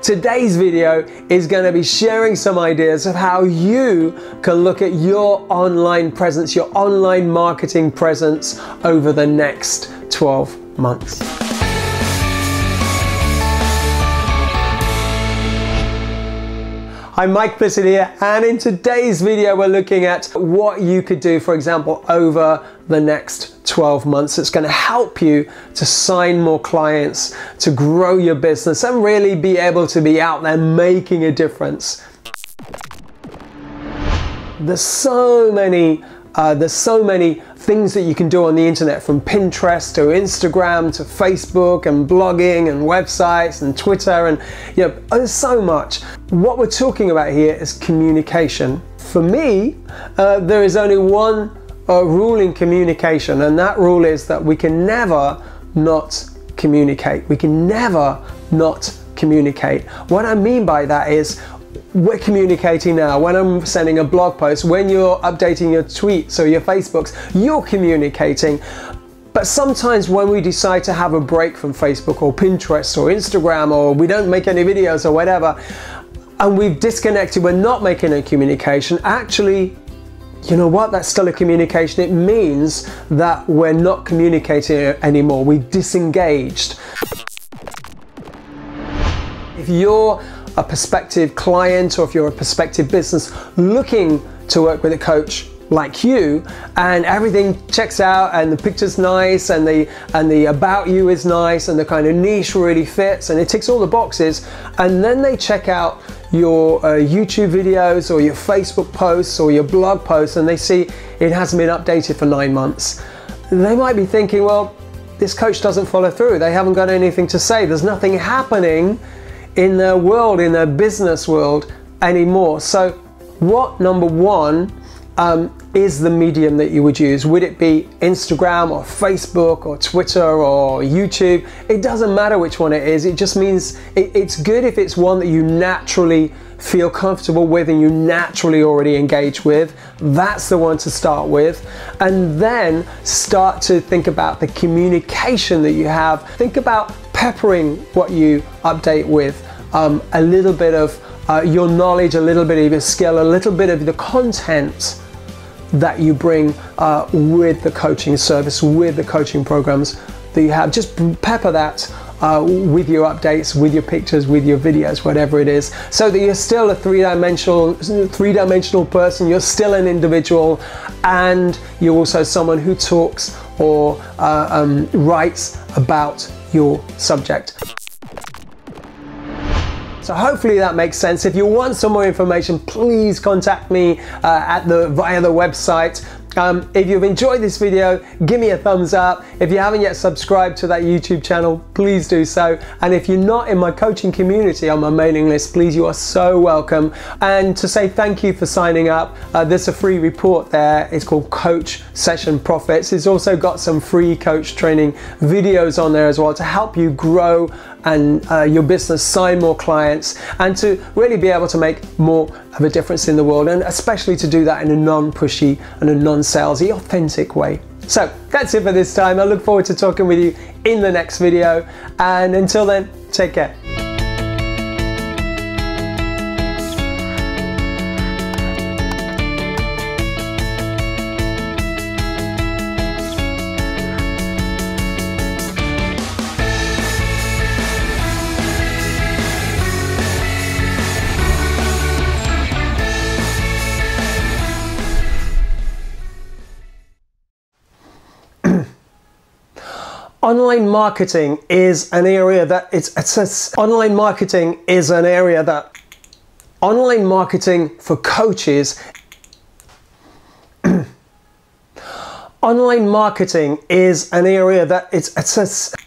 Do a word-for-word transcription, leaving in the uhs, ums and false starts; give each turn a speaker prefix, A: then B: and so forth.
A: Today's video is going to be sharing some ideas of how you can look at your online presence, your online marketing presence over the next twelve months. I'm Mike Bissett here, and in today's video we're looking at what you could do, for example, over the next twelve months. It's going to help you to sign more clients, to grow your business, and really be able to be out there making a difference. There's so many Uh, there's so many things that you can do on the internet, from Pinterest to Instagram to Facebook and blogging and websites and Twitter, and you know, there's so much. What we're talking about here is communication. For me, uh, there is only one uh, rule in communication, and that rule is that we can never not communicate. We can never not communicate. What I mean by that is, we're communicating now. When I'm sending a blog post, when you're updating your tweets or your Facebooks, you're communicating. But sometimes when we decide to have a break from Facebook or Pinterest or Instagram, or we don't make any videos or whatever, and we've disconnected, we're not making a communication, actually, you know what, that's still a communication. It means that we're not communicating anymore. We've disengaged. If you're a prospective client, or if you're a prospective business looking to work with a coach like you, and everything checks out, and the picture's nice, and the and the about you is nice, and the kind of niche really fits, and it ticks all the boxes, and then they check out your uh, YouTube videos or your Facebook posts or your blog posts, and they see it hasn't been updated for nine months, they might be thinking, well, this coach doesn't follow through. They haven't got anything to say. There's nothing happening in their world, in their business world anymore. So what, number one, um, is the medium that you would use? Would it be Instagram or Facebook or Twitter or YouTube? It doesn't matter which one it is. It just means it, it's good if it's one that you naturally feel comfortable with and you naturally already engage with. That's the one to start with, and then start to think about the communication that you have. Think about peppering what you update with um, a little bit of uh, your knowledge, a little bit of your skill, a little bit of the content that you bring uh, with the coaching service, with the coaching programs that you have. Just pepper that uh, with your updates, with your pictures, with your videos, whatever it is, so that you're still a three-dimensional three-dimensional person, you're still an individual, and you're also someone who talks or uh, um, writes about your subject. So hopefully that makes sense. If you want some more information, please contact me uh, at the via the website. Um, if you've enjoyed this video, give me a thumbs up. If you haven't yet subscribed to that YouTube channel, please do so. And if you're not in my coaching community on my mailing list, please, you are so welcome. And to say thank you for signing up, uh, there's a free report there. It's called Coach Session Profits. It's also got some free coach training videos on there as well to help you grow and uh, your business, sign more clients, and to really be able to make more of a difference in the world, and especially to do that in a non-pushy and a non-salesy, authentic way. So that's it for this time. I look forward to talking with you in the next video, and until then, take care. Online marketing is an area that it's, it's, it's online marketing is an area that online marketing for coaches online marketing is an area that it's, it's, it's